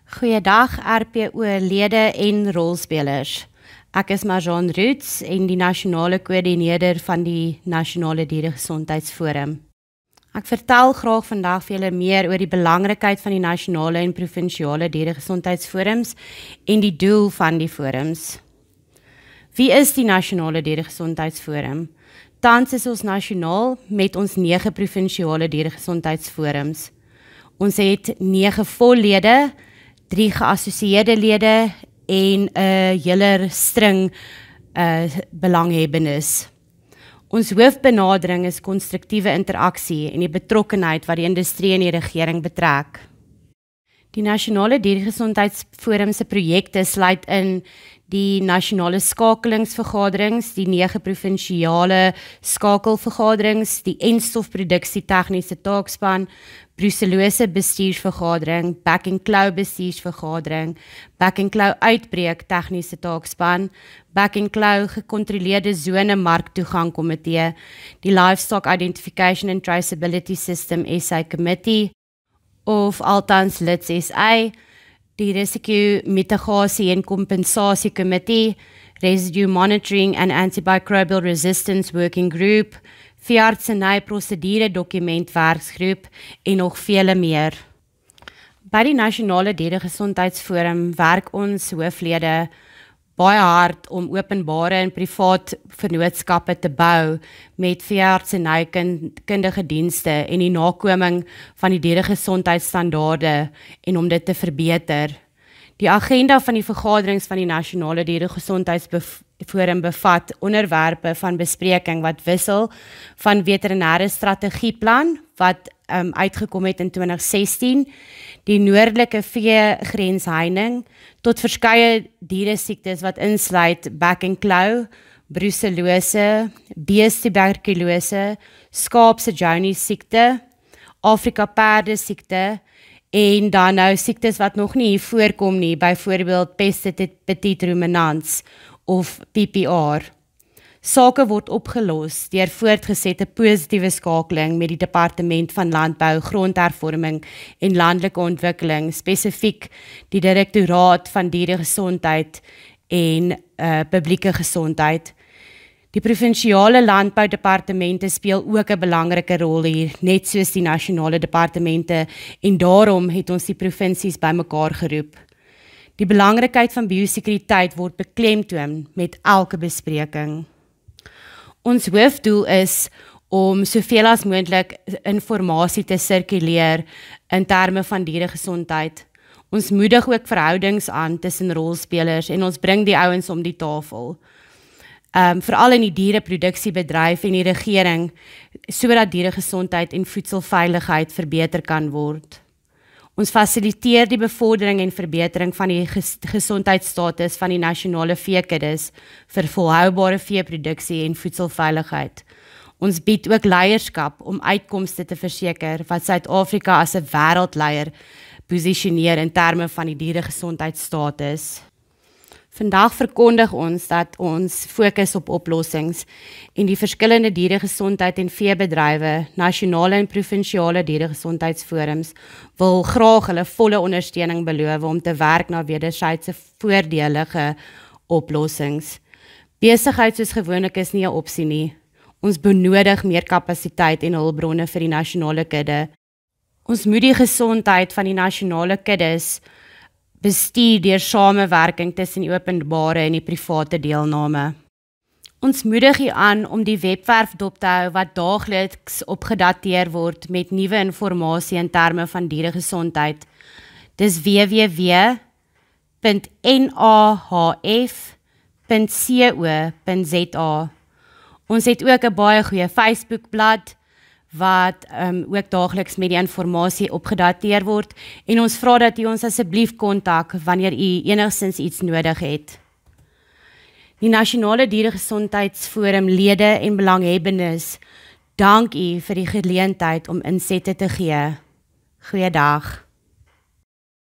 Goeiedag RPO-lede en rolspelers. Ek is Marzanne Roets en die Nasionale Koördineerder van die Nasionale Dieregesondheidsforum. Ek vertel graag vandag vir julle meer oor die belangrikheid van die nasionale en provinsiale dieregesondheidsforums en die doel van die forums. Wie is die Nasionale Dieregesondheidsforum? Tans is ons nasionaal met ons 9 provinsiale dieregesondheidsforums. Ons het 9 vollede, 3 geassosieerde lede en 'n hele string belanghebbendes. Ons hoofbenadering is konstruktiewe interaksie en die betrokkenheid wat die industrie en die regering betrek. Die Nasionale Dieregesondheidsforum se projekte sluit in die nasionale skakelingsvergaderings, die 9 provinsiale skakelvergaderings, die enstofproduksie tegniese taakspan, bruselose bestuursvergadering, back and claw bestuursvergadering, back and claw uitbreek tegniese taakspan, back and claw gecontroleerde zone marktoegang komitee, die Livestock Identification and Traceability System SA Committee, of althans LIDS SA, die Risiko Mitigasie en Kompensasie Committee, Residue Monitoring and Antimicrobial Resistance Working Group, veeartseny prosedure dokument werksgroep en nog vele meer. By die Nasionale Dieregesondheidsforum werk ons hooflede baie hard om openbare en privaat vennootskappe te bou met veeartsenykundige dienste en die nakoming van die dieregesondheidsstandaarde en om dit te verbeter. Die agenda van die vergaderings van die Nasionale Dieregesondheidsforum bevat onderwerpe van bespreking wat wissel van veterinêre strategieplan wat uitgekom het in 2016, die noordelike veegrensheining tot verskeie dieresiektes wat insluit back and claw, bruselose, beestuberkulose, skaapse Johnny siekte, Afrika perde siekte en dan nou siektes wat nog nie hier voorkom nie, byvoorbeeld Peste petit ruminants of PPR. Sake word opgelos deur voortgesette positiewe skakeling met die Departement van Landbou, Grondhervorming en Landelike Ontwikkeling, spesifiek die Direktoraat van Dieregesondheid en Publieke Gesondheid. Die provinsiale landboudepartemente speel ook 'n belangrike rol hier, net soos die nasionale departemente, en daarom het ons die provinsies bymekaar geroep. Die belangrikheid van biosekuriteit word beklemtoon met elke bespreking. Ons hoofdoel is om soveel as moontlik informasie te sirkuleer in terme van dieregesondheid. Ons moedig ook verhoudings aan tussen rolspelers en ons bring die ouens om die tafel. Veral in die diereproduksiebedryf en die regering, sodat dieregesondheid en voedselveiligheid verbeter kan word. Ons fasiliteer die bevordering en verbetering van die gesondheidsstatus van die nasionale veekuddes vir volhoubare veeproduksie en voedselveiligheid. Ons bied ook leierskap om uitkomste te verseker wat Suid-Afrika as 'n wêreldleier posisioneer in terme van die dieregesondheidsstatus. Vandag verkondig ons dat ons fokus op oplossings en die verskillende dieregesondheid en veebedrywe, nasionale en provinsiale dieregesondheidsforums wil graag hulle volle ondersteuning beloof om te werk na wederwysige voordelige oplossings. Besigheid soos gewoonlik is nie 'n opsie nie. Ons benodig meer kapasiteit en hulpbronne vir die nasionale kudde. Ons moet die gesondheid van die nasionale kuddes bestuur deur samewerking tussen die openbare en die private deelname. Ons moedig u aan om die webwerf dop te hou wat daagliks opgedateer word met nuwe inligting in terme van dieregesondheid. Dis www.nahf.co.za. Ons het ook 'n baie goeie Facebookblad wat ook daagliks met die inligting opgedateer word en ons vra dat u ons asseblief kontak wanneer u enigstens iets nodig het. Die Nasionale Dieregesondheidsforum lede en belanghebbendes, dank u vir die geleentheid om insette te gee. Goeiedag.